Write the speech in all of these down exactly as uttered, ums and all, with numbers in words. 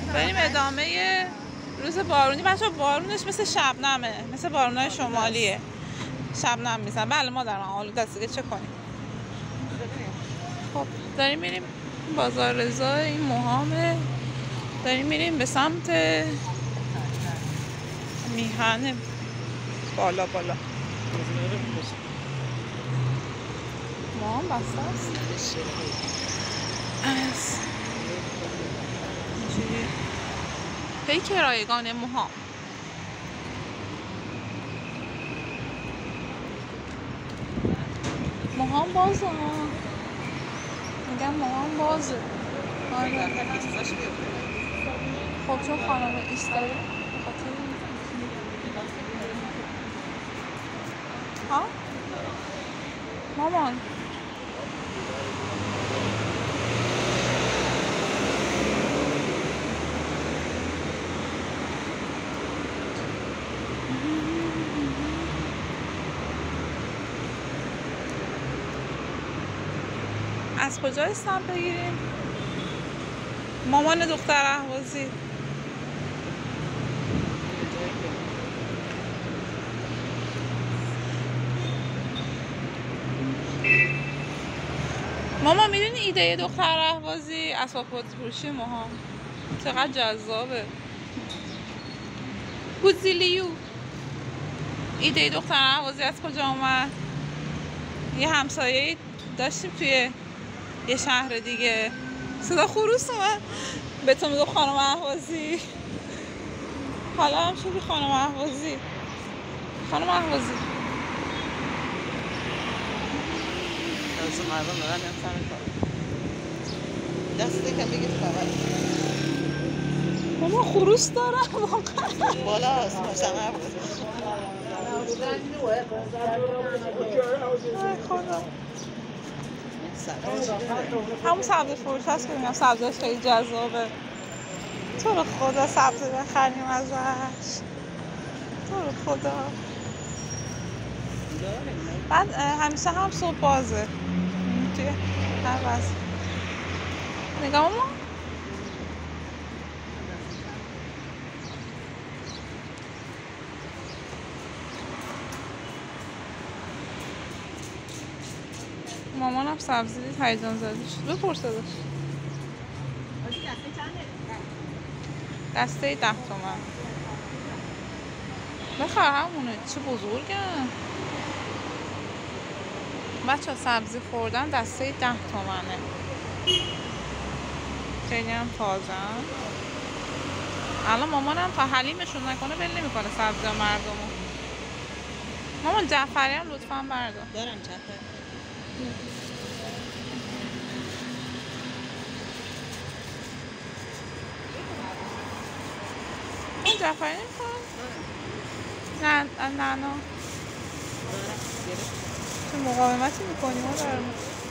بریم ادامه روز بارونی. بچه بارونش مثل شبنمه، مثل بارونای شمالیه. شبنم میزن. بله مادرم آلوده است دیگه چه کنیم. خب داریم میریم بازار رضا، این موهامه. داریم میریم به سمت میهن بالا بالا. موهام بسته است از اینجوری پیک رایگان موهام. موهام بازه ها، میگم موهام بازه. آره خب چون خانم ایستایی خاطر ها مامان از کجا استمپ بگیریم؟ مامان دختر اهوازی. ماما میدونی ایده دختر اهوازی اسباب فروشی موهام چقدر جذابه. گوزیلیو ایده دختر اهوازی از کجا اومد؟ یه همسایه داشتیم توی یه شهر دیگه، صدا خروس اومد به تو میگو خانم اهوازی. حالا هم شدی خانم اهوازی. خانم اهوازی دست مردم دارن هم سر کار دسته کم بگید فقط ماما خروس دارم واقعا بالا هست مستمر ای خدا. همون سبزه فروش هست که میگم سبزهش خیلی جذابه. تو رو خدا سبزه بخریم ازش، تو رو خدا. بعد همیشه هم صبح بازه توی هر وقت. نگاه ماما مامانم سبزی دید هیجان زده شد. بپرس ازش. دسته ده تومن بخر همونه. چه بزرگن بچه ها. سبزی خوردن دسته ده تومنه. خیلی هم تازه هم. الان مامانم تا حلیمشون نکنه بل نمی کنه سبزی ها مردمو. مامان جعفری هم لطفا بردار. دارم جعفری. اون جعفری نمی کنم؟ نه نه نه چه مقاومتی میکنی ما دارم.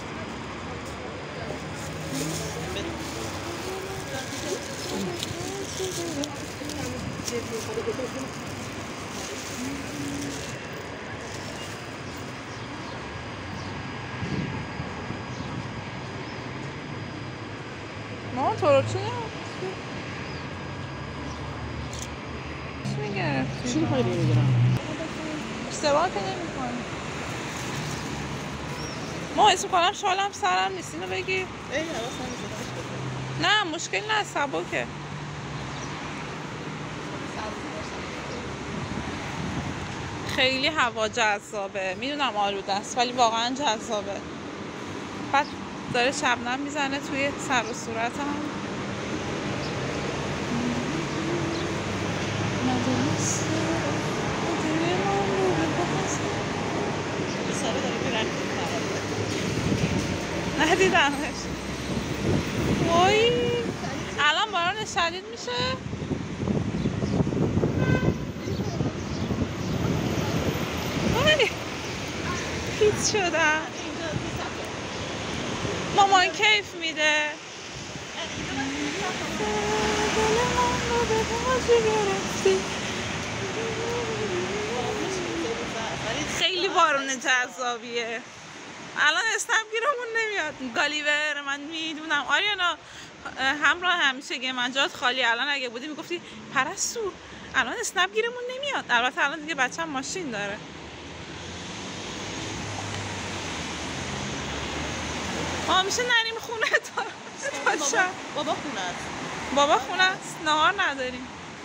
مامان تو رو چی میگرفتی؟ چی میخوایی بگیرم؟ اشتباه که نمی کنی. ما اسم کنم شالم سرم نیست اینو بگی؟ ای حواس نمیشه. نه مشکل نه سبکه. خیلی هوا جذابه. میدونم آلوده است ولی واقعا جذابه. بعد داره شبنم میزنه توی سر و صورتم. سارا داره میرن ندیدمش. وای الان باران شدید میشه. وای هیچ شدم. مامان کیف میده. خیلی بارون جذابیه. الان اسنپ گیرمون نمیاد. گالیور من میدونم. آریانا همراه همیشه من جات خالی. الان اگه بودی میگفتی پرستو الان اسنپ گیرمون نمیاد. البته الان دیگه بچه‌م ماشین داره. ما میشه نریم خونه تا تا شب. بابا خونه است. بابا خونه است. نهار نداریم.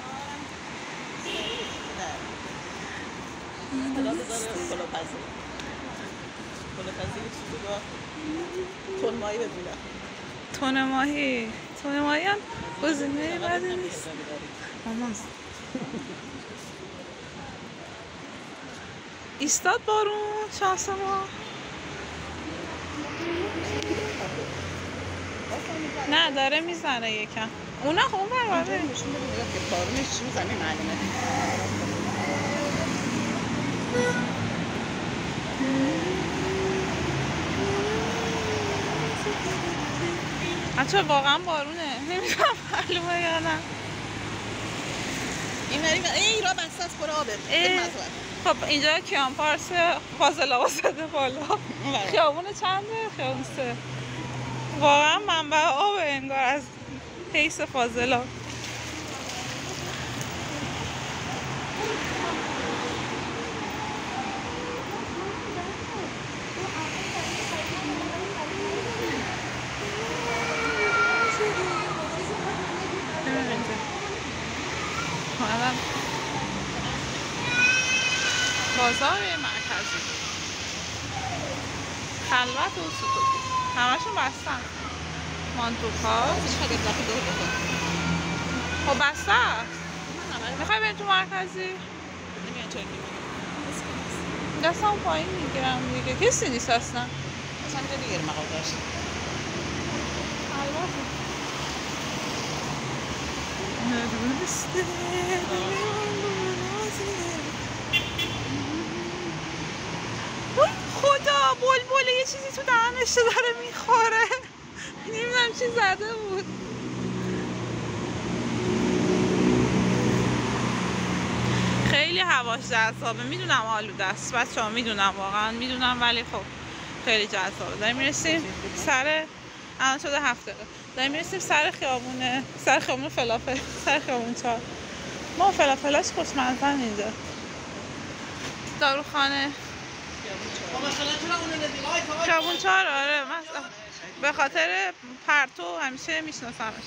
حالا بذاره کلوپزی کلوپزی چیزی با تون ماهی ببینم. تون ماهی تون ماهی هم گزینه بدی نیست. مامان ایستاد بارون شانس ما. نه داره میزنه یکم. اونا خب اون بر باره نشون بده نگاه که بارونش چی میزنه معلومه. بچه واقعا بارونه. نمیدونم معلومه یا نه. این مری ای را بسته است پر آبه. خب اینجا کیان پارس فاضل آباد زده بالا. خیابون چنده؟ خیابون سه. واقعا منبع آب انگار از حیث فاضل آباد. بازار مرکزی خلوت و سکوتی همشون بستن. مانتوفا خب بسته است. میخوای بریم تو مرکزی؟ دستم پایین میگیرم دیگه. کسی نیست اصلا. اصلا دیگه مقال داشت. خدا بلبل یه چیزی تو دهنش داره میخوره. نمیدونم چی زده بود. خیلی هواش جذابه. میدونم آلوده است بچه ها. میدونم واقعا میدونم ولی خب خیلی جذابه. داریم میرسیم سر الان شده هفت دقیقه. داریم میرسیم سر خیابونه سر خیابون فلافل سر خیابون چهار. ما فلافلاش خوشمزن اینجا. داروخانه خیابون چهار. آره من به خاطر پرتو همیشه میشناسمش.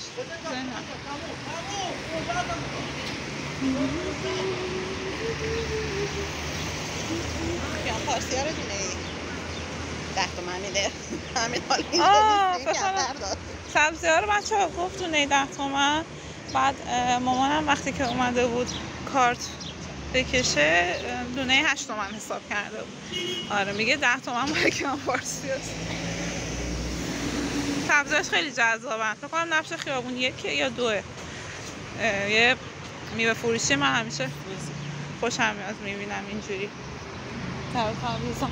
کیان پارسی ها رو دونه ده تومن میده. همین حال اینجا سبزی ها رو بچه ها گفت دونه ده تومن. بعد مامانم وقتی که اومده بود کارت بکشه دونه هشت تومن حساب کرده بود. آره میگه ده تومن برای کیان پارسی هست. سبزیاش خیلی جذابن. فکر کنم نبش خیابون یکه یا دوه. یه میوه فروشی من همیشه خوشم میاد میبینم اینجوری تر تمیزن.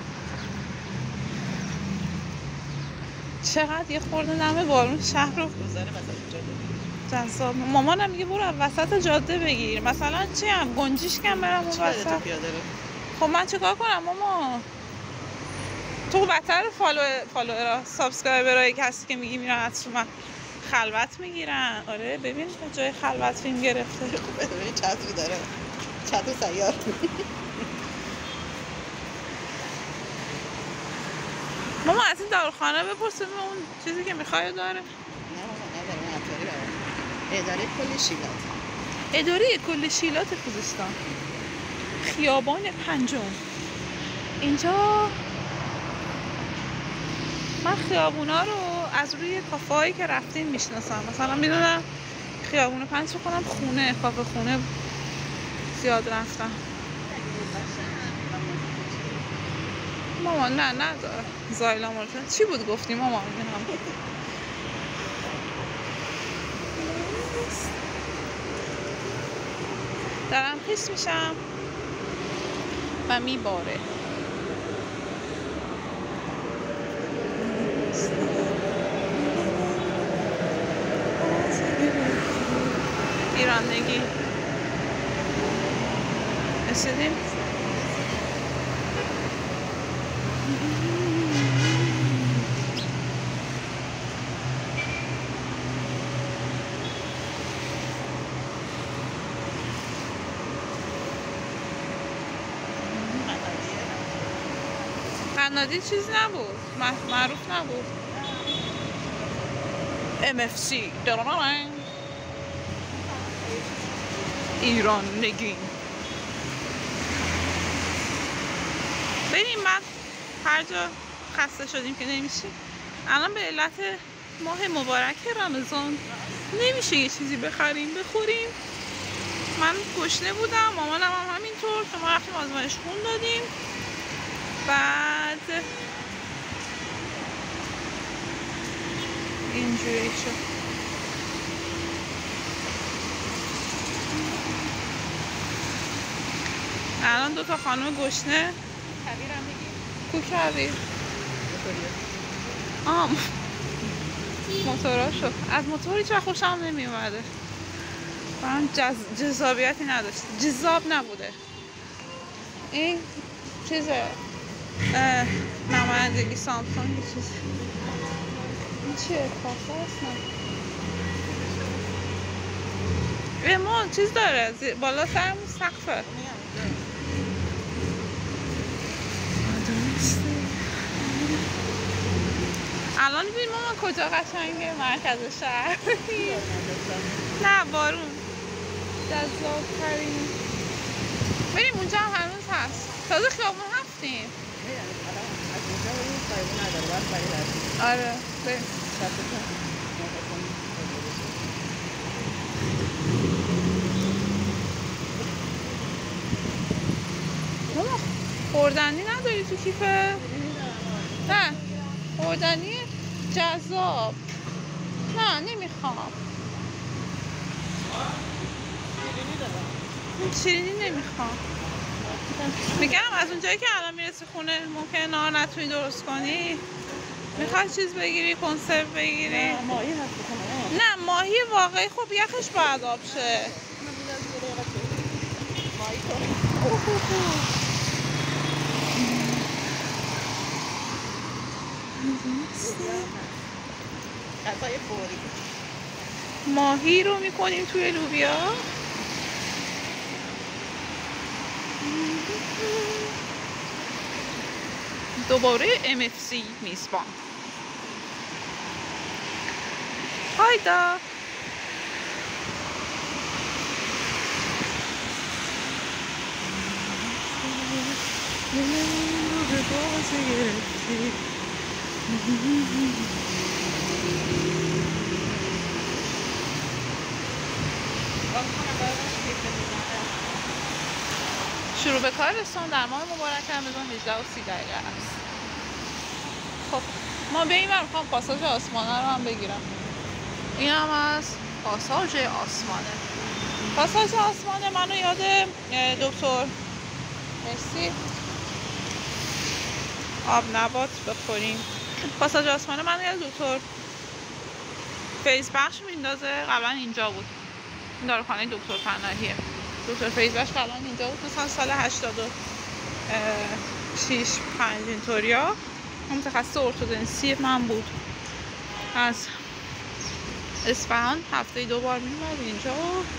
چقدر یه خورده نمه بارون شهر رو جذاب. مامانم میگه برو وسط جاده بگیر. مثلا چی هم گنجیش کم برم اون وسط. خب من چیکار کنم ماما؟ تو بدتر فالو فالوورا سابسکرایبرای کسی که میگی میرن از من خلوت میگیرن. آره ببین جای خلوت فیلم گرفته. خوبه ببین چطوری داره. چطور سیار. ماما از این داروخانه بپرس ببین اون چیزی که میخوای داره. نه ماما نداره. اون عطاری برای اداره کل شیلات. اداره کل شیلات خوزستان. خیابان پنجم. اینجا من خیابونا رو از روی کافه هایی که رفتیم میشناسم. مثلا میدونم خیابون پنج کنم خونه کافه خونه زیاد رفتم. مامان نه نداره. زایلا مورد چی بود گفتیم مامان؟ میدونم دارم پیس میشم و میباره. ایرانگی رسیدیم. قنادی چیز نبود، معروف نبود. ام اف سی ایران نگین. بریم من هر جا خسته شدیم که نمیشه. الان به علت ماه مبارک رمضان نمیشه یه چیزی بخریم بخوریم. من گشنه بودم، مامانم هم همینطور که ما رفتیم آزمایش خون دادیم. بعد اینجوری شد. الان دو تا خانم گشنه. کویر هم میگیم؟ کو کویر؟ آه موتورا شد. از موتور هیچ وقت خوشم نمی اومده. برام جز... جذابیتی نداشت. جذاب نبوده. این چیزه نمایندگی سامسونگ چیز. این چیه؟ کافه هست نه؟ ما چیز داره بالا سرمون سقفه. الان ببین مامان کجا قشنگه مرکز شهر. نه بارون جذاب ترین. بریم اونجا هم هنوز هست. تازه خیابون رفتیم. آره بریم. ماما خوردنی نداری تو کیفه؟ نه خوردنی جذاب. نه نمیخوام. شیرینی نمیخوام. میگم از اونجایی که الان میرسی خونه ممکنه نهار نتونی درست کنی. میخوای چیز بگیری کنسرو بگیری؟ نه ماهی هست. نه ماهی واقعی خب یخش باید آب شه. ماهی غذای فوری. ماهی رو میکنیم توی لوبیا. دوباره ام اف سی میزبان. هایدا شروع به کار رستوران در ماه مبارک رمضان هجده و سی دقیقه است. خب ما بریم. من میخوام پاساژ آسمانه رو هم بگیرم. این هم از پاساژ آسمانه. پاساژ آسمانه منو یاد دکتر مرسی آب نبات بخوریم. پاساژ آسمانه منو یاد دکتر فیض بخش میندازه. قبلا اینجا بود. این داروخانه دکتر پناهیه. دکتر فیض بخش قبلا اینجا بود. مثلا سال هشتاد و شش پنج اینطوریا. متخصص ارتودنسی من بود. از اصفهان هفته دو بار میومد اینجا.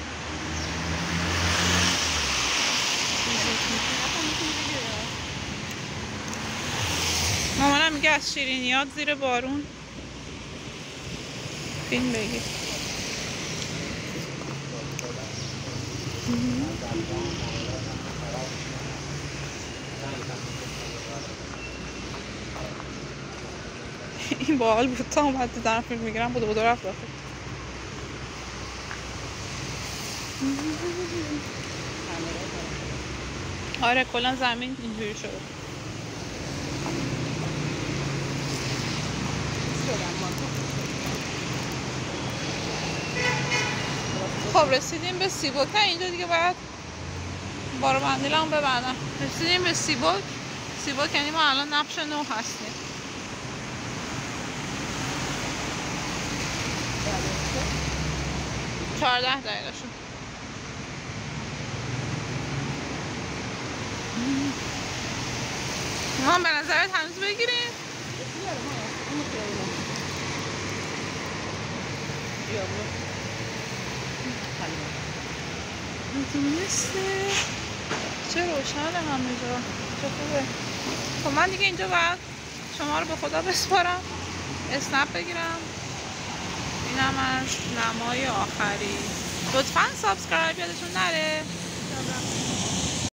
مامانم میگه از شیرینیات زیر بارون فیلم بگیر. این باحال بود. تا اومد دارم فیلم میگیرم بود بود رفت داخل. آره کلا زمین اینجوری شده. خب رسیدیم به سیبوک. اینجا دیگه باید بارو بندیلمو ببندم. رسیدیم به سیبوک. سیبوک یعنی ما الان نبش نو هستیم. چهارده دقیقه شد. ما به نظرت هنوز بگیریم؟ نیسته چه روشنه همه جا. چه خوبه. خب من دیگه اینجا باید شما رو به خدا بسپارم، اسنپ بگیرم. اینم از نمای آخری. لطفا سابسکرایب یادتون نره.